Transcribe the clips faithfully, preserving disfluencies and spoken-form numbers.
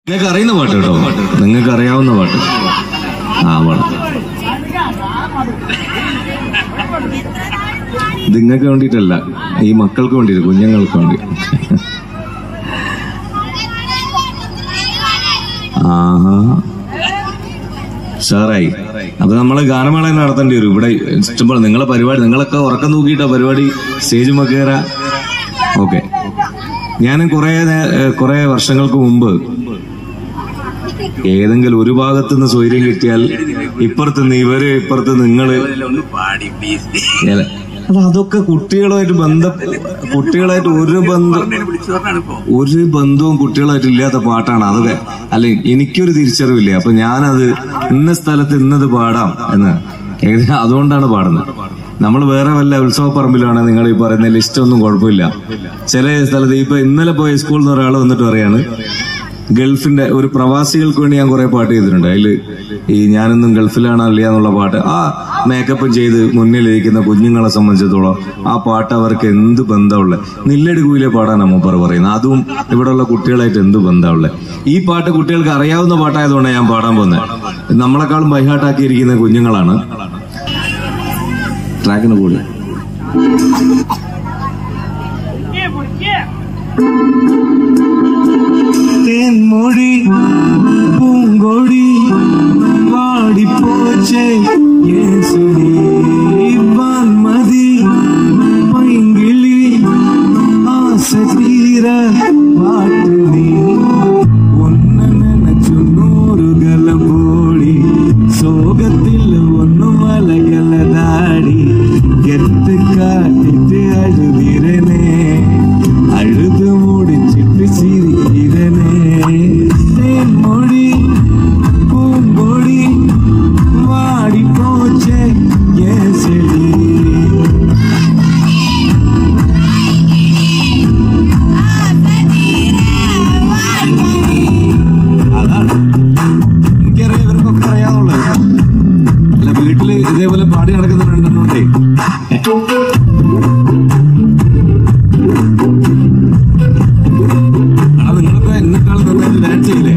നിങ്ങൾക്ക് അറിയുന്ന പാട്ട് കേട്ടോ, നിങ്ങൾക്ക് അറിയാവുന്ന പാട്ട്. ആ പാട്ട് ഇത് നിങ്ങൾക്ക് വേണ്ടിയിട്ടല്ല, ഈ മക്കൾക്ക് വേണ്ടിയിട്ട്, കുഞ്ഞുങ്ങൾക്ക് വേണ്ടി. ആഹാ ഉഷാറായി. അപ്പൊ നമ്മള് ഗാനമേള നടത്തേണ്ടി വരും ഇവിടെ ഇഷ്ടംപോലെ. നിങ്ങളെ പരിപാടി, നിങ്ങളൊക്കെ ഉറക്കം നോക്കിയിട്ടാ പരിപാടി സ്റ്റേജ് കയറാ. ഓക്കെ, ഞാൻ കുറെ കുറെ വർഷങ്ങൾക്ക് മുമ്പ് ഏതെങ്കിലും ഒരു ഭാഗത്തുനിന്ന് സ്വൈര്യം കിട്ടിയാൽ ഇപ്പുറത്തുനിന്ന് ഇവര്, ഇപ്പുറത്ത് നിങ്ങള്, അപ്പൊ അതൊക്കെ കുട്ടികളുമായിട്ട് ബന്ധം, കുട്ടികളായിട്ട് ഒരു ബന്ധം ഒരു ബന്ധവും കുട്ടികളായിട്ട് ഇല്ലാത്ത പാട്ടാണ് അതൊക്കെ. അല്ലെ, എനിക്കൊരു തിരിച്ചറിവില്ലേ, അപ്പൊ ഞാനത് ഇന്ന സ്ഥലത്ത് ഇന്നത് പാടാം എന്ന് അതുകൊണ്ടാണ് പാടുന്നത്. നമ്മൾ വേറെ വല്ല ഉത്സവ പറമ്പിലാണ് നിങ്ങൾ ഈ പറയുന്ന ലിസ്റ്റ് ഒന്നും കുഴപ്പമില്ല. ചില സ്ഥലത്ത് ഇപ്പൊ ഇന്നലെ പോയ സ്കൂളിൽ നിന്ന് ഒരാൾ വന്നിട്ട് പറയാണ്, ഗൾഫിന്റെ ഒരു പ്രവാസികൾക്ക് വേണ്ടി ഞാൻ കുറെ പാട്ട് ചെയ്തിട്ടുണ്ട്. അതില് ഈ ഞാനെന്നും ഗൾഫിലാണ് അല്ല എന്നുള്ള പാട്ട്, ആ മേക്കപ്പും ചെയ്ത് മുന്നിലിരിക്കുന്ന കുഞ്ഞുങ്ങളെ സംബന്ധിച്ചിടത്തോളം ആ പാട്ട് അവർക്ക് എന്ത് ബന്ധമുള്ളത്. നില്ലെടുക്കൂലെ പാടാൻ അമ്മപ്പറ പറയുന്നത്, അതും ഇവിടെയുള്ള കുട്ടികളായിട്ട് എന്ത് ബന്ധമുള്ളത്. ഈ പാട്ട് കുട്ടികൾക്ക് അറിയാവുന്ന പാട്ടായതുകൊണ്ടാണ് ഞാൻ പാടാൻ പോകുന്നത്. നമ്മളെക്കാളും ബൈഹാട്ടാക്കിയിരിക്കുന്ന കുഞ്ഞുങ്ങളാണ്. ട്രാക്കിന് കൂടി തേൻമൊഴി പൂങ്കൊടി വാടിപ്പോച്ചേ വാൻമതി പൈങ്കിളി ആസ തീര പാട്ട് നീ ഒന്ന നനച്ചു നൂറുകല പോടി സോകത്തിൽ ഒന്നു മലകല ദാടി കെട്ട് കാട്ടിട്ട് അഴുതിരനെ അഴുതു മുടിച്ചിട്ട് ചിരിക്കിരനെ തേൻമൊഴി പൂങ്കൊടി വാടിപ്പോച്ചേ യേശടി. അതാണ് എനിക്കറിയാം, ഇവർക്കൊക്കെ അറിയാവുള്ളത്. അല്ല, വീട്ടില് ഇതേപോലെ പാടി നടക്കുന്നുണ്ടെന്നുണ്ടേ. ആ നിങ്ങളൊക്കെ എന്നെക്കാളും നന്നായിട്ട് ഡാൻസ് ചെയ്യില്ലേ?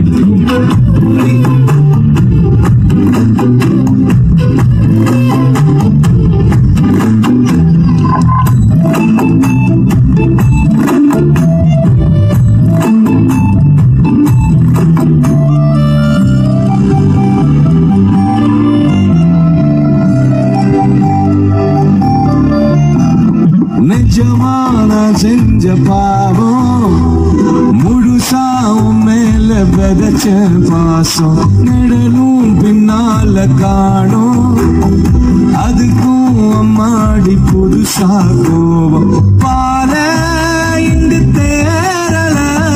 நிஜமான செஞ்ச பாவம் முழுசாவும் மேல விதைச்ச பாசம் நிழலும் பின்னால காணும் அதுக்கும் அம்மாடி புதுசா கோபம் பால இங்கு தேரல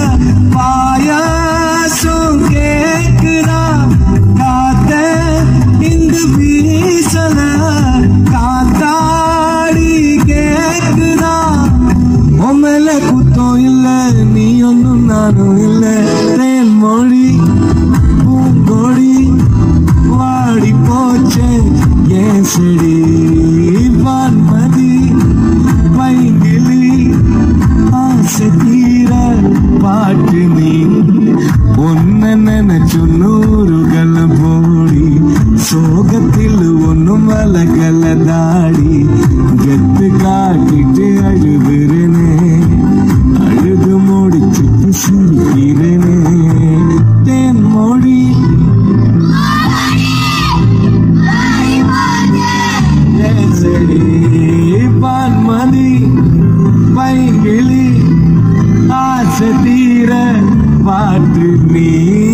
பாயாசம் கேக்குறா காத்த இங்கு வீசல காத்தாடி கேக்குறா ஒம்மல குத்தம் இல்ல நீ ஒன்னும் நானும் இல்ல தேன்மொழி பூங்கொடி வாடி போச்சே ஏன் செடி வான்மதி பைங்கிளி ஆசை தீர பாட்டு நீ ஒன்ன நினைச்சு நூறுகள போடி சோகத்தில் ஒன்னும் மலகல தாடி கெத்து காட்டிட்டு அழுதுறனே அழுது முடிச்சிட்டு சிரிக்கிறனே தேன்மொழி செடி பான்மதி பைங்கிளி ஆசை தீர பாட்டு நீ.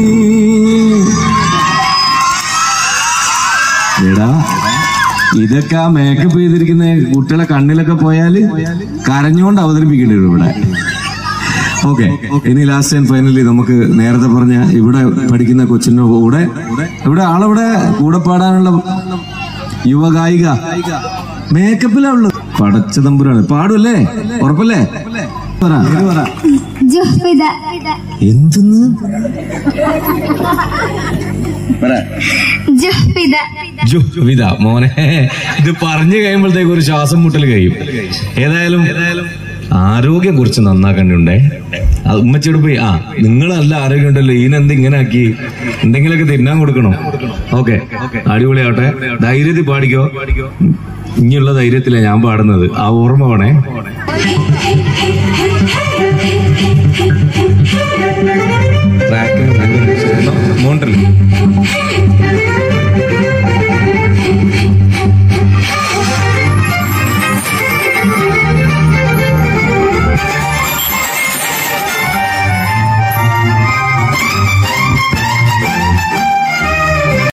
എടാ, ഇതൊക്കെ ആ മേക്കപ്പ് ചെയ്തിരിക്കുന്ന കുട്ടികളെ കണ്ണിലൊക്കെ പോയാല് കരഞ്ഞുകൊണ്ട് അവതരിപ്പിക്കേണ്ടി വരും ഇവിടെ. ഓക്കെ, ഇനി ലാസ്റ്റ് ആൻഡ് ഫൈനലി നമുക്ക് നേരത്തെ പറഞ്ഞ ഇവിടെ പഠിക്കുന്ന കൊച്ചിന്റെ കൂടെ ഇവിടെ ആളിവിടെ കൂടെ പാടാനുള്ള യുവഗായിക മേക്കപ്പിലാ ഉള്ളത്. പടച്ച തമ്പുരാണ്. പാടുമല്ലേ? ഉറപ്പല്ലേ? എന്തെന്ന് ജുഹ്വിദ മോനെ, ഇത് പറഞ്ഞു കഴിയുമ്പോഴത്തേക്ക് ഒരു ശ്വാസം മുട്ടൽ കഴിയും. ഏതായാലും ആരോഗ്യം കുറിച്ച് നന്നാക്കണ്ടുണ്ടേ. അത് ഉമ്മച്ചോട് പോയി ആ നിങ്ങൾ നല്ല ആരോഗ്യം ഉണ്ടല്ലോ, ഈനെന്ത് ഇങ്ങനെ ആക്കി, എന്തെങ്കിലുമൊക്കെ തിന്നാൻ കൊടുക്കണം. ഓക്കെ, അടിപൊളിയാവട്ടെ. ധൈര്യത്തിൽ പാടിക്കോ. ഇനിയുള്ള ധൈര്യത്തിലാണ് ഞാൻ പാടുന്നത്, ആ ഓർമ്മ വേണേ. ട്രാക്ക് മോണ്ടല്ലോ